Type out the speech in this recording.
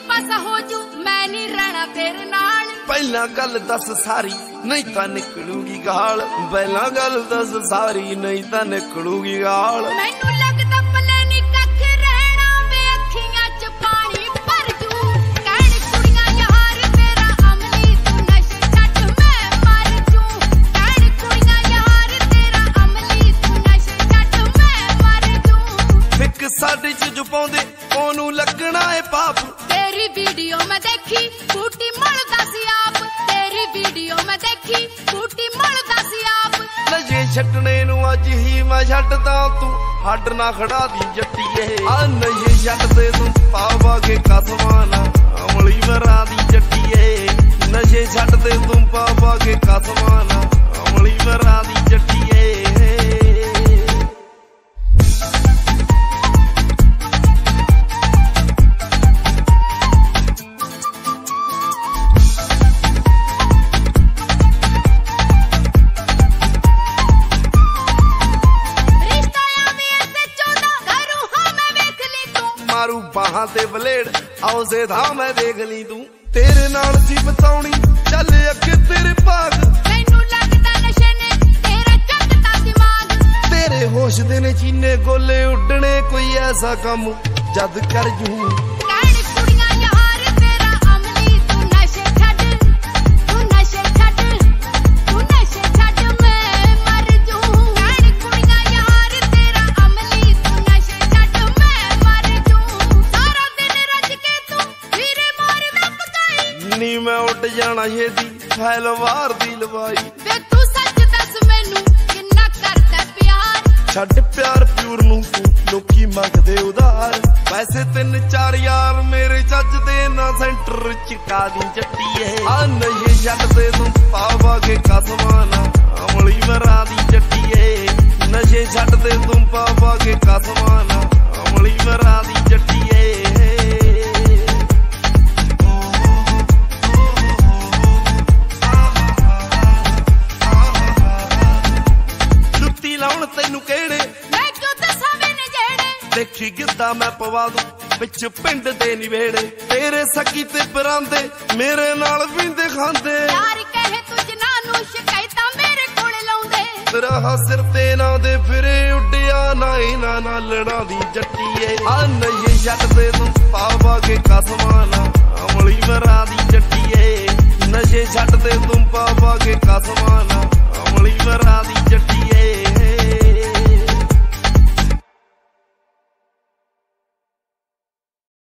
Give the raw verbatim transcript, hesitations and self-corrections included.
पासा हो जू मैं नहीं रहना तेरे नाल। पहला गल दस सारी नहीं तां निकलूगी गाल, पहला गल दस सारी नहीं तां निकलूगी गाल। मैनू लगदा पले नी कख रहना वे अखियां च पानी भर जू। कहण कुड़ियां यार तेरा अमली तू नशे छड्ड मैं मर जू। कहण कुड़ियां यार तेरा अमली तू नशे छड्ड मैं मर जू। एक साडे च जो पाउंदे ओनू लगना है पाप। तेरी वीडियो मैं देखी बूटी मलदा सी आप। तेरी वीडियो मैं देखी बूटी मलदा सी आप। नशे छड्डने नू अज ही मैं छड्डदा तू हड ना खड़ा दी जट्टीए। आ नशे छड्ड दे तू पावा के कसमाना अमली मरा दी जट्टीए। नशे छड्ड दे तू पावा के कसमाना अमली मरा दी जट्टीए। मारू बाहां ते बलेड आओ से था मैं देख ली तू। तेरे नाल सी बताउणी चल अगे तेरे भाग। मैनू लगदा नशे ने तेरा चकता दिमाग। तेरे होश दे ने चीने गोले उड्डने कोई ऐसा कम जद कर जू। कहण कुड़ियां यार तेरा अमली तू नशे छड्ड तू नशे छड्ड तू नशे छड्ड मैं मर जू। कहण कुड़ियां यार तेरा अमली तू नशे छड्ड मैं मर जू। सारा दिन रज के तू वीरे मारदा पकाई। नी मैं उड़ जाना छेती फैलवार दी लवाई। वे तू सच दस मैनू किन्ना करदा प्यार। छड्ड प्यार प्यूर नू तू लोकी मंगदे उधार। वैसे तीन चार यार मेरे चज दे ना सेंटर चिका दी जट्टीए। आ नशे छड्ड दे तू पावा के कसमाना अमली मरा दी जट्टीए। नशे छड्ड दे तू पावा के कसमाना अमली मरा दी जट्टीए। जुत्ती लाउण तैनू केड़े मैं क्यों दसां मैंने जेड़े। देखी गिद्दा मैं पवा दूं विच पिंड दे निवेड़े। तेरे सकी ते परांदे मेरे नाल पींदे खांदे। यार कहे तू जनानू शिकायतां मेरे कोल लाउंदे। तेरा सिर ते ना दे फिरे उड्डिया ना इना ना लड़ा दी जट्टीए। आ नशे छड्ड दे तू पावा के कसमाना अमली मरा दी जट्टीए। नशे छड्ड दे तू पावा के कसमाना